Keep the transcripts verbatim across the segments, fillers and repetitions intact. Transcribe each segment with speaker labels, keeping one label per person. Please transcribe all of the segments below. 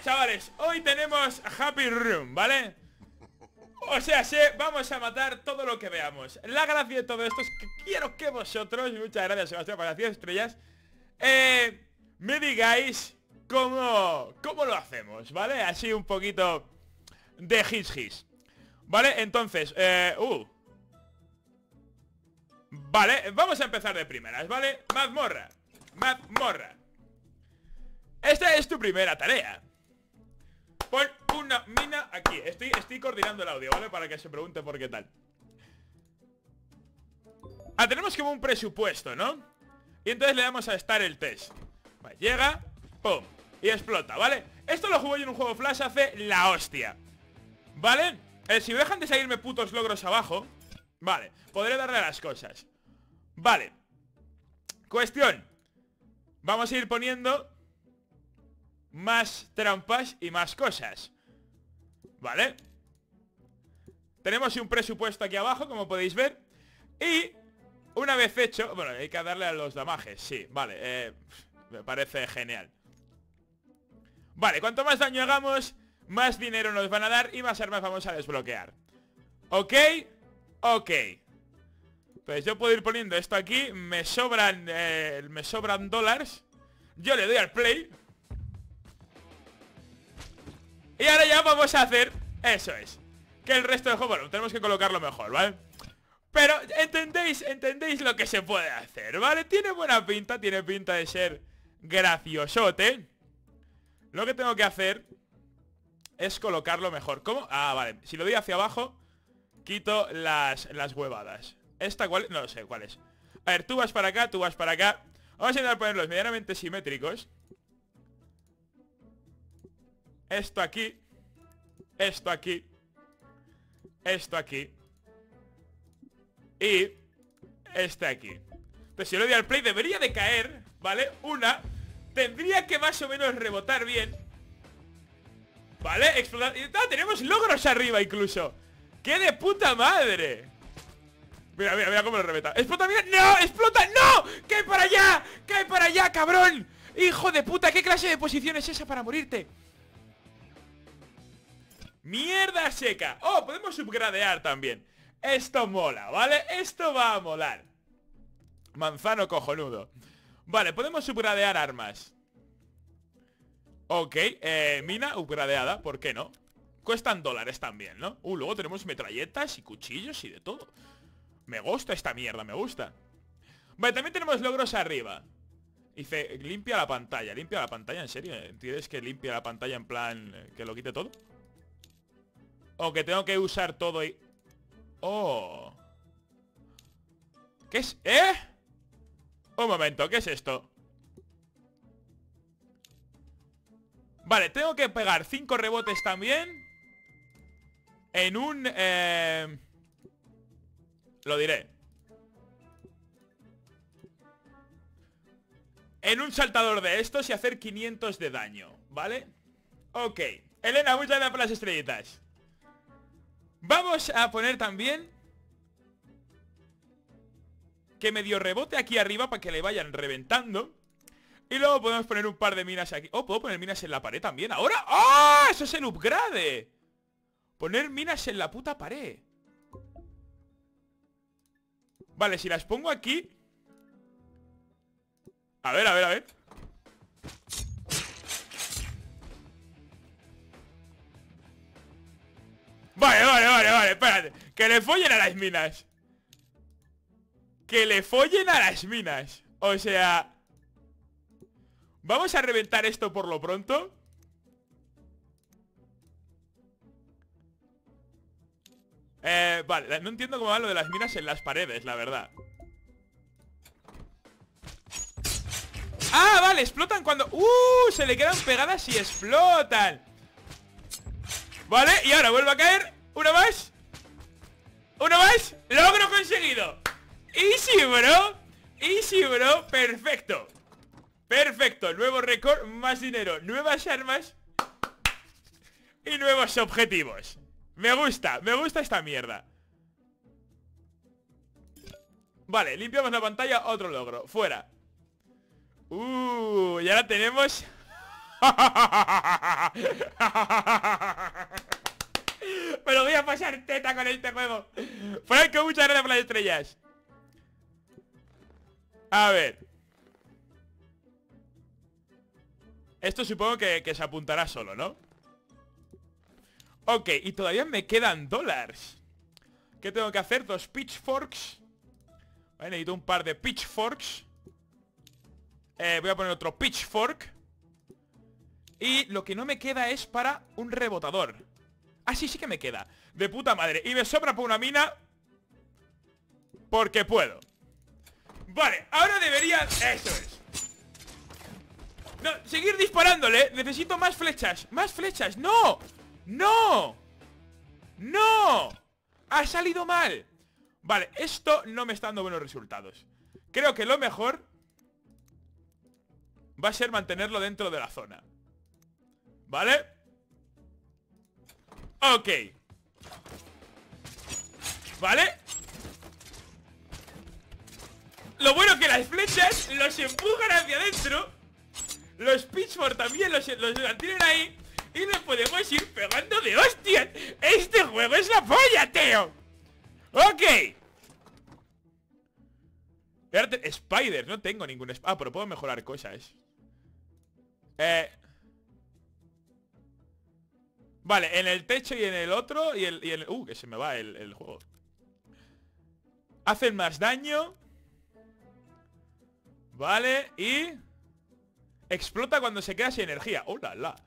Speaker 1: chavales, hoy tenemos Happy Room, ¿vale? O sea, sí, vamos a matar todo lo que veamos. La gracia de todo esto es que quiero que vosotros, muchas gracias Sebastián para las diez estrellas, eh, me digáis cómo, cómo lo hacemos, ¿vale? Así un poquito de his his. Vale, entonces, eh, uh Vale, vamos a empezar de primeras, ¿vale? Mazmorra, mazmorra. Esta es tu primera tarea. Pon una mina aquí. Estoy, estoy coordinando el audio, ¿vale? Para que se pregunte por qué tal. Ah, tenemos como un presupuesto, ¿no? Y entonces le damos a Start el test. Vale, llega, pum, y explota, ¿vale? Esto lo jugué yo en un juego Flash hace la hostia, ¿vale? Eh, si dejan de salirme putos logros abajo, vale, podré darle a las cosas. Vale. Cuestión. Vamos a ir poniendo más trampas y más cosas, ¿vale? Tenemos un presupuesto aquí abajo, como podéis ver. Y una vez hecho, bueno, hay que darle a los damajes, sí, vale, eh, me parece genial. Vale, cuanto más daño hagamos, más dinero nos van a dar y más armas vamos a desbloquear. ¿Ok? Ok. Pues yo puedo ir poniendo esto aquí. Me sobran, eh, me sobran dólares. Yo le doy al play. Y ahora ya vamos a hacer, eso es, que el resto del juego, bueno, tenemos que colocarlo mejor, ¿vale? Pero entendéis, entendéis lo que se puede hacer, ¿vale? Tiene buena pinta, tiene pinta de ser graciosote. Lo que tengo que hacer es colocarlo mejor. ¿Cómo? Ah, vale, si lo doy hacia abajo, quito las, las huevadas. ¿Esta cuál? No sé cuál es. A ver, tú vas para acá, tú vas para acá. Vamos a intentar ponerlos medianamente simétricos. Esto aquí. Esto aquí. Esto aquí. Y este aquí. Entonces si lo doy al play debería de caer, ¿vale? Una. Tendría que más o menos rebotar bien. ¿Vale? Explotar. Ah, tenemos logros arriba incluso. ¡Qué de puta madre! Mira, mira, mira cómo lo reventa. ¡Explota, mira! ¡No! ¡Explota! ¡No! ¡Cae para allá! ¡Cae para allá, cabrón! ¡Hijo de puta! ¿Qué clase de posición es esa para morirte? ¡Mierda seca! ¡Oh! Podemos upgradear también. Esto mola, ¿vale? Esto va a molar. Manzano cojonudo. Vale, podemos upgradear armas. Ok, eh, mina upgradeada, ¿por qué no? Cuestan dólares también, ¿no? Uh, luego tenemos metralletas y cuchillos y de todo. Me gusta esta mierda, me gusta. Vale, también tenemos logros arriba. Dice, limpia la pantalla. ¿Limpia la pantalla? ¿En serio? ¿Entiendes que limpia la pantalla en plan eh, que lo quite todo? ¿O que tengo que usar todo y... Oh. ¿Qué es? ¿Eh? Un momento, ¿qué es esto? Vale, tengo que pegar cinco rebotes también en un... Eh... Lo diré. En un saltador de estos y hacer quinientos de daño, ¿vale? Ok. Elena, muchas gracias por las estrellitas. Vamos a poner también que medio rebote aquí arriba para que le vayan reventando. Y luego podemos poner un par de minas aquí. Oh, puedo poner minas en la pared también ahora. ¡Oh! Eso es el upgrade. Poner minas en la puta pared. Vale, si las pongo aquí. A ver, a ver, a ver. Vale, vale, vale, vale, espérate. Que le follen a las minas. Que le follen a las minas. O sea... Vamos a reventar esto por lo pronto. Eh, vale, no entiendo cómo va lo de las minas en las paredes, la verdad. Ah, vale, explotan cuando... ¡Uh! Se le quedan pegadas y explotan. Vale, y ahora vuelve a caer. Uno más. Uno más. Logro conseguido. Easy, bro. Easy, bro. Perfecto. Perfecto. Nuevo récord, más dinero, nuevas armas y nuevos objetivos. Me gusta, me gusta esta mierda. Vale, limpiamos la pantalla, otro logro. Fuera. Uh, y ahora tenemos Pero voy a pasar teta con este juego. Franco, muchas gracias por las estrellas. A ver. Esto supongo que, que se apuntará solo, ¿no? Ok, y todavía me quedan dólares. ¿Qué tengo que hacer? Dos pitchforks. Vale, necesito un par de pitchforks. eh, Voy a poner otro pitchfork. Y lo que no me queda es para un rebotador. Ah, sí, sí que me queda. De puta madre. Y me sobra por una mina. Porque puedo. Vale, ahora debería... Eso es. No, seguir disparándole. Necesito más flechas. Más flechas. ¡No! ¡No! ¡No! Ha salido mal. Vale, esto no me está dando buenos resultados. Creo que lo mejor va a ser mantenerlo dentro de la zona. ¿Vale? Ok. ¿Vale? Lo bueno es que las flechas los empujan hacia adentro. Los pitchforks también los, los mantienen ahí. Y nos podemos ir pegando de hostias. Este juego es la polla, tío. Ok. Espérate, Spider, no tengo ningún... Ah, pero puedo mejorar cosas. Eh... Vale, en el techo y en el otro y el... Y el uh, que se me va el, el juego. Hacen más daño. Vale, y... Explota cuando se queda sin energía. ¡Oh, la, la!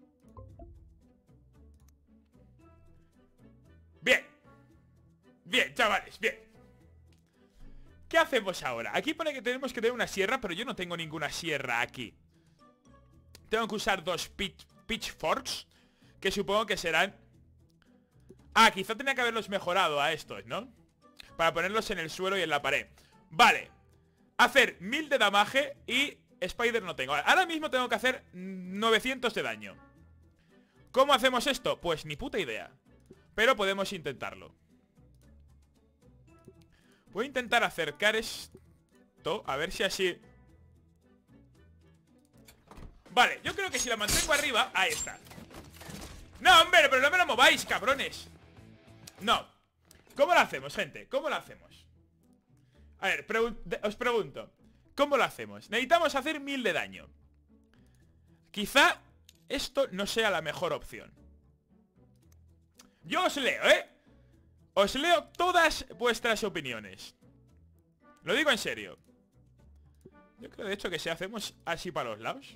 Speaker 1: Bien. Bien, chavales, bien. ¿Qué hacemos ahora? Aquí pone que tenemos que tener una sierra, pero yo no tengo ninguna sierra aquí. Tengo que usar dos pitch, pitchforks, que supongo que serán... Ah, quizá tenía que haberlos mejorado a estos, ¿no? Para ponerlos en el suelo y en la pared. Vale. Hacer mil de damaje y Spider no tengo. Ahora mismo tengo que hacer novecientos de daño. ¿Cómo hacemos esto? Pues ni puta idea. Pero podemos intentarlo. Voy a intentar acercar esto. A ver si así... Vale, yo creo que si la mantengo arriba... Ahí está. No, hombre, pero no me lo mováis, cabrones. No. ¿Cómo lo hacemos, gente? ¿Cómo lo hacemos? A ver, pregun- os pregunto. ¿Cómo lo hacemos? Necesitamos hacer mil de daño. Quizá esto no sea la mejor opción. Yo os leo, ¿eh? Os leo todas vuestras opiniones. Lo digo en serio. Yo creo de hecho que si hacemos así para los lados.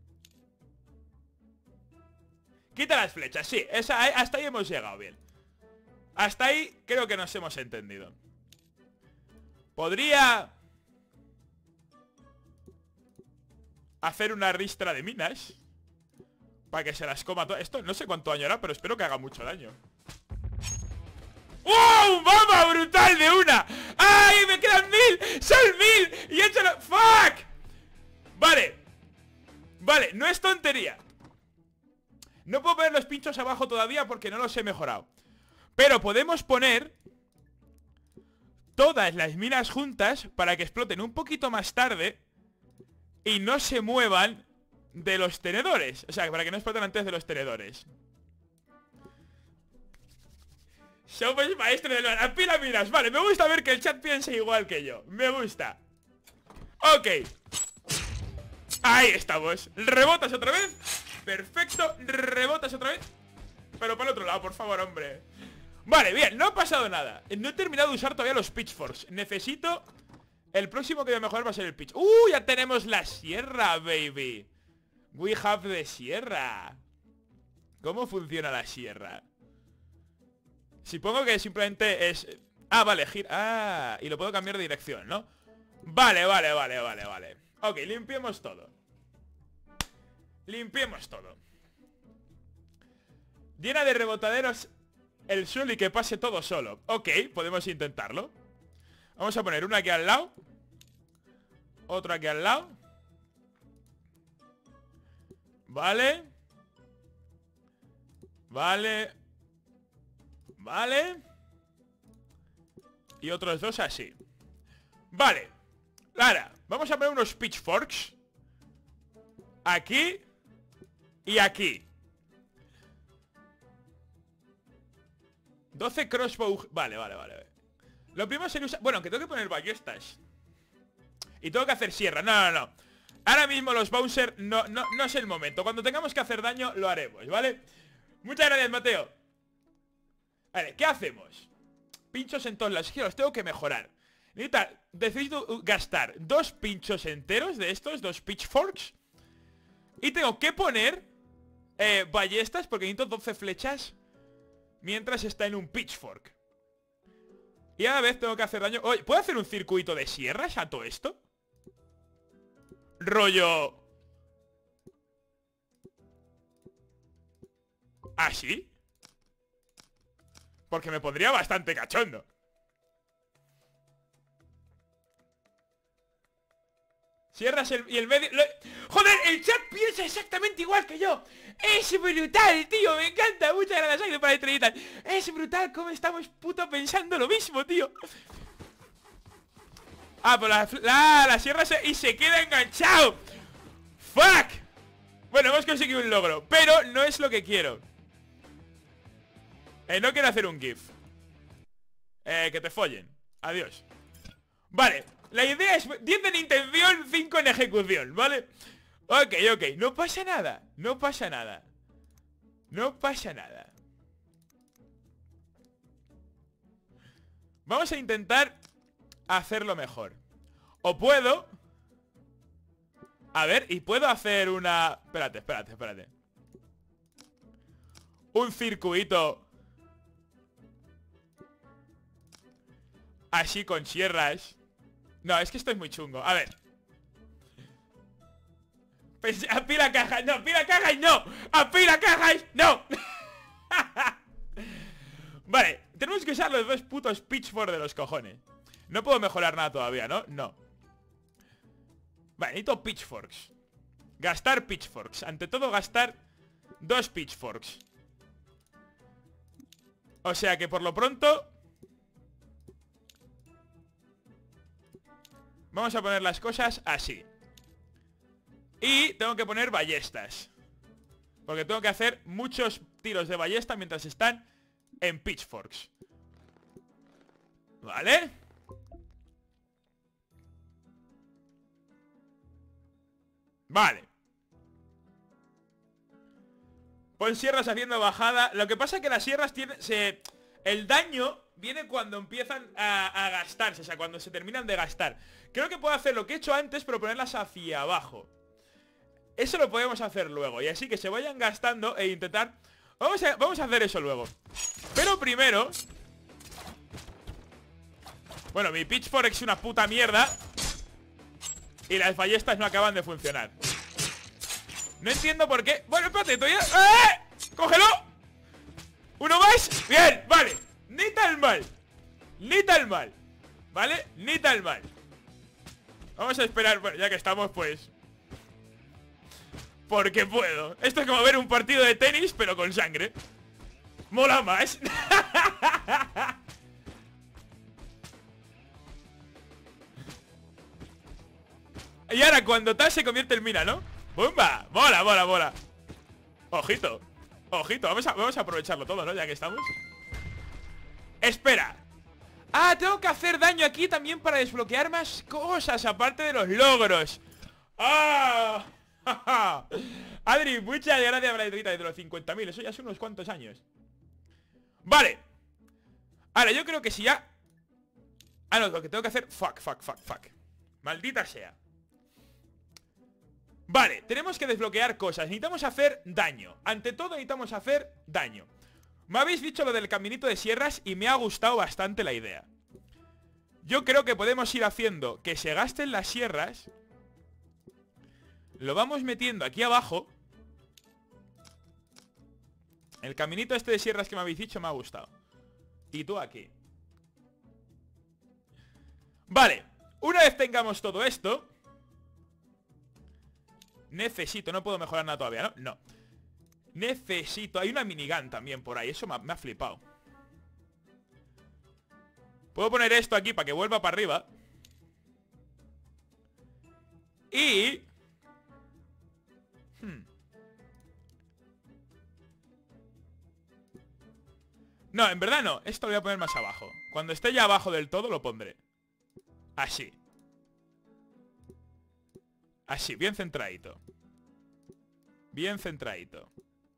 Speaker 1: Quita las flechas, sí, esa, hasta ahí hemos llegado bien. Hasta ahí creo que nos hemos entendido. Podría hacer una ristra de minas para que se las coma todas. Esto no sé cuánto daño hará, pero espero que haga mucho daño. ¡Wow! ¡Vamos! ¡Brutal de una! ¡Ay! ¡Me quedan mil! ¡Son mil! ¡Y he hecho la... ¡Fuck! Vale. Vale, no es tontería. No puedo poner los pinchos abajo todavía porque no los he mejorado. Pero podemos poner todas las minas juntas para que exploten un poquito más tarde y no se muevan de los tenedores. O sea, para que no exploten antes de los tenedores. Somos maestros de las pirámides. Vale, me gusta ver que el chat piense igual que yo. Me gusta. Ok. Ahí estamos. Rebotas otra vez. Perfecto. Rebotas otra vez. Pero para el otro lado, por favor, hombre. Vale, bien, no ha pasado nada. No he terminado de usar todavía los pitchforks. Necesito... El próximo que voy a mejorar va a ser el pitch. ¡Uh! Ya tenemos la sierra, baby. We have the sierra. ¿Cómo funciona la sierra? Supongo que simplemente es... Ah, vale, gira... Ah, y lo puedo cambiar de dirección, ¿no? Vale, vale, vale, vale, vale. Ok, limpiemos todo. Limpiemos todo. Llena de rebotaderos el suelo y que pase todo solo. Ok, podemos intentarlo. Vamos a poner una aquí al lado. Otra aquí al lado. Vale. Vale. Vale. Y otros dos así. Vale. Ahora, vamos a poner unos pitchforks aquí Y aquí doce crossbow. Vale, vale, vale. Lo primero sería usar... Bueno, que tengo que poner ballestas. Y tengo que hacer sierra. No, no, no. Ahora mismo los Bowser no, no, no es el momento. Cuando tengamos que hacer daño, lo haremos, ¿vale? Muchas gracias, Mateo. Vale, ¿qué hacemos? Pinchos en todos lados. Es que los tengo que mejorar. Necesito, necesito gastar dos pinchos enteros de estos, dos pitchforks. Y tengo que poner eh, ballestas, porque necesito doce flechas mientras está en un pitchfork. Y a la vez tengo que hacer daño. Oye, ¿puedo hacer un circuito de sierras a todo esto? Rollo... ¿Así? Porque me pondría bastante cachondo. Sierras el, y el medio... Lo... ¡Joder! El chat piensa exactamente igual que yo. Es brutal, tío. Me encanta. Muchas gracias, Ángel, para estrellitas. Es brutal cómo estamos puto pensando lo mismo, tío. Ah, pues la, la, la sierra se, y se queda enganchado. ¡Fuck! Bueno, hemos conseguido un logro, pero no es lo que quiero. Eh, no quiero hacer un GIF. Eh, que te follen. Adiós. Vale, la idea es diez en intención, cinco en ejecución, ¿vale? Ok, ok, no pasa nada. No pasa nada. No pasa nada. Vamos a intentar hacerlo mejor. O puedo... A ver, y puedo hacer una... Espérate, espérate, espérate. Un circuito así con sierras. No, es que esto es muy chungo. A ver. Pues, a pila cajas, no, pila cajas, no. A pila cajas, no. Vale, tenemos que usar los dos putos pitchforks de los cojones. No puedo mejorar nada todavía, ¿no? No. Vale, necesito pitchforks. Gastar pitchforks. Ante todo gastar dos pitchforks. O sea que por lo pronto vamos a poner las cosas así. Y tengo que poner ballestas, porque tengo que hacer muchos tiros de ballesta mientras están en pitchforks. ¿Vale? Vale. Pon sierras haciendo bajada. Lo que pasa es que las sierras tienen... Se, el daño viene cuando empiezan a, a gastarse. O sea, cuando se terminan de gastar. Creo que puedo hacer lo que he hecho antes, pero ponerlas hacia abajo. Eso lo podemos hacer luego. Y así que se vayan gastando e intentar... Vamos a, vamos a hacer eso luego. Pero primero... Bueno, mi pitchfork es una puta mierda. Y las ballestas no acaban de funcionar. No entiendo por qué. Bueno, espérate, todavía... ¡Eh! ¡Cógelo! ¿Uno más? Bien, vale. Ni tan mal. Ni tan mal. ¿Vale? Ni tan mal. Vamos a esperar, bueno, ya que estamos, pues... Porque puedo. Esto es como ver un partido de tenis, pero con sangre. Mola más. Y ahora cuando tal se convierte en mina, ¿no? ¡Bumba! ¡Mola, mola, mola! Ojito. Ojito, vamos a, vamos a aprovecharlo todo, ¿no? Ya que estamos. Espera. Ah, tengo que hacer daño aquí también para desbloquear más cosas, aparte de los logros. ¡Ah! Adri, muchas gracias por la letrita de los cincuenta mil. Eso ya hace unos cuantos años. Vale. Ahora, yo creo que si ya... Ah, no, lo que tengo que hacer... Fuck, fuck, fuck, fuck. Maldita sea. Vale, tenemos que desbloquear cosas. Necesitamos hacer daño. Ante todo necesitamos hacer daño. Me habéis dicho lo del caminito de sierras y me ha gustado bastante la idea. Yo creo que podemos ir haciendo que se gasten las sierras. Lo vamos metiendo aquí abajo. El caminito este de sierras que me habéis dicho me ha gustado. Y tú aquí. Vale, una vez tengamos todo esto... Necesito, no puedo mejorar nada todavía, ¿no? No. Necesito, hay una minigun también por ahí. Eso me ha, me ha flipado. Puedo poner esto aquí para que vuelva para arriba. Y... Hmm. No, en verdad no. Esto lo voy a poner más abajo. Cuando esté ya abajo del todo lo pondré. Así. Así, bien centradito. Bien centradito.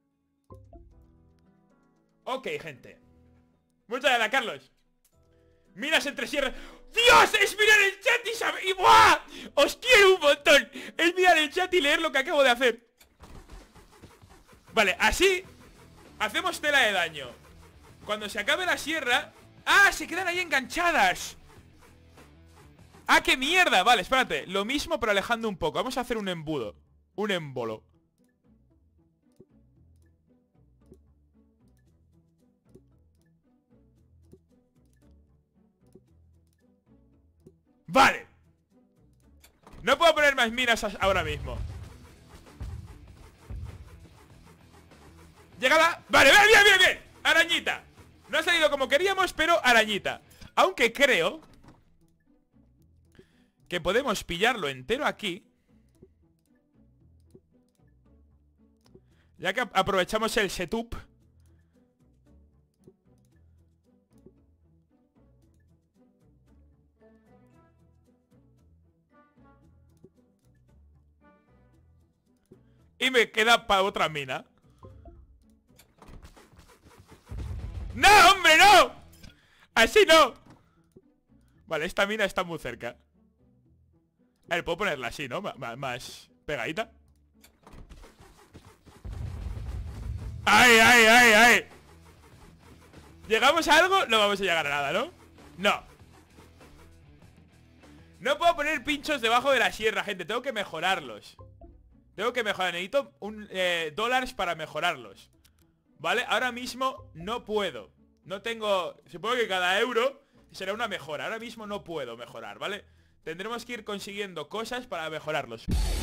Speaker 1: Ok, gente. Muchas gracias, Carlos. Miras entre sierras. ¡Dios! Es mirar el chat y saber... ¡Y buah! ¡Os quiero un montón! Es mirar el chat y leer lo que acabo de hacer. Vale, así hacemos tela de daño. Cuando se acabe la sierra... ¡Ah! Se quedan ahí enganchadas. ¡Ah, qué mierda! Vale, espérate. Lo mismo pero alejando un poco. Vamos a hacer un embudo. Un émbolo. Vale. No puedo poner más minas ahora mismo. Llegada. Vale, bien, bien, bien, bien. Arañita. No ha salido como queríamos, pero arañita. Aunque creo que podemos pillarlo entero aquí. Ya que aprovechamos el setup. Y me queda para otra mina. ¡No, hombre, no! ¡Así no! Vale, esta mina está muy cerca. A ver, puedo ponerla así, ¿no? M más pegadita. ¡Ay, ay, ay, ay! ¿Llegamos a algo? No vamos a llegar a nada, ¿no? No. No puedo poner pinchos debajo de la sierra, gente. Tengo que mejorarlos. Tengo que mejorar. Necesito un eh, dólares para mejorarlos. ¿Vale? Ahora mismo no puedo. No tengo... Supongo que cada euro será una mejora. Ahora mismo no puedo mejorar, ¿vale? Tendremos que ir consiguiendo cosas para mejorarlos.